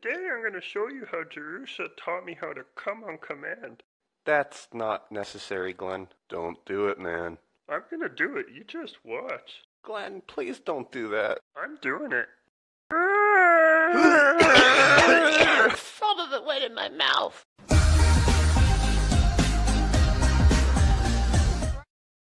Today I'm going to show you how Jerusha taught me how to come on command. That's not necessary, Glenn. Don't do it, man. I'm going to do it. You just watch. Glenn, please don't do that. I'm doing it. Some of it went in my mouth.